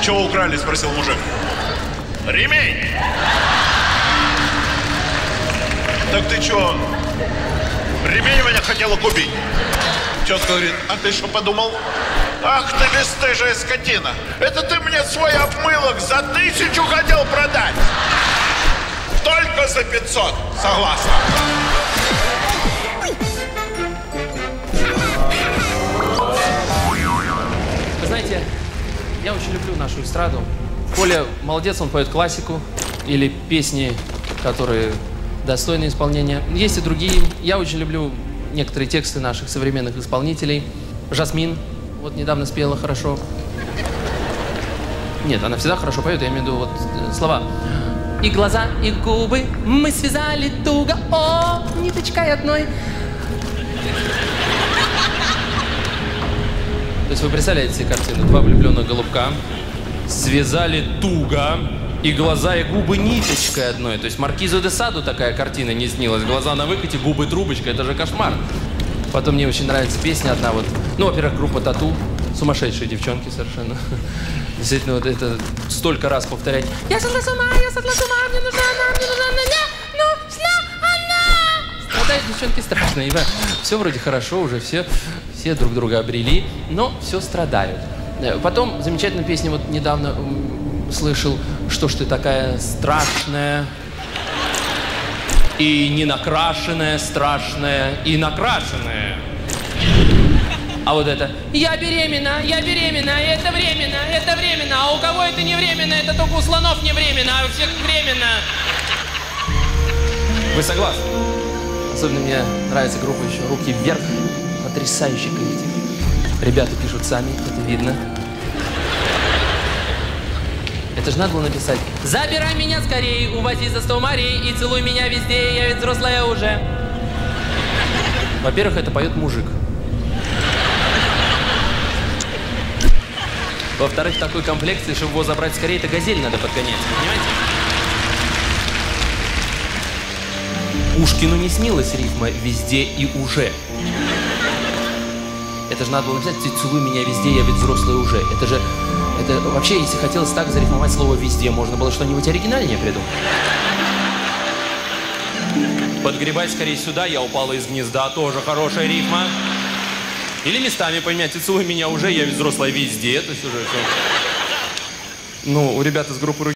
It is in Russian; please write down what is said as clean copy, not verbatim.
Чего украли, спросил мужик. Ремень. Так ты чё, ремень меня хотела купить? Тетка говорит, а ты что подумал? Ах ты бесстыжая скотина. Это ты мне свой обмылок за 1000 хотел продать. Только за 500. Согласна. Вы знаете, я очень люблю нашу эстраду. Коля молодец, он поет классику или песни, которые достойны исполнения. Есть и другие. Я очень люблю некоторые тексты наших современных исполнителей. Жасмин вот недавно спела хорошо. Нет, она всегда хорошо поет, я имею в виду вот слова. И глаза, и губы мы связали туго, о, ниточкой одной. То есть вы представляете себе картину? Два влюбленных голубка связали туго, и глаза, и губы ниточкой одной. То есть Маркизу де Саду такая картина не снилась. Глаза на выкате, губы трубочкой, это же кошмар. Потом мне очень нравится песня одна вот. Ну, во-первых, группа Тату. Сумасшедшие девчонки совершенно. Действительно, вот это столько раз повторять. Я сошла с ума, мне нужна она, она. Страдают девчонки страшно. Все вроде хорошо, уже все друг друга обрели, но все страдают. Потом замечательная песня, вот недавно слышал, что ж ты такая страшная и не накрашенная, страшная и накрашенная. А вот это я беременна, это временно, а у кого это не временно, это только у слонов не временно, а у всех временно. Вы согласны? Особенно мне нравится группа еще «Руки вверх», потрясающий коллектив. Ребята пишут сами, это видно. Это же надо было написать: забирай меня скорее, увози за 100 морей и целуй меня везде, я ведь взрослая уже. Во-первых, это поет мужик. Во-вторых, в такой комплекции, чтобы его забрать скорее, это газель надо подгонять, понимаете? Пушкину не снилась рифма «везде и уже». Это же надо было написать: целуй меня везде, я ведь взрослая уже. Это вообще, если хотелось так зарифмовать слово «везде», можно было что-нибудь оригинальнее придумать. Подгребай скорее сюда, я упала из гнезда, тоже хорошая рифма. Или местами поменять: целуй меня уже, я ведь взрослая везде. То есть уже все. Ну, у ребят из группы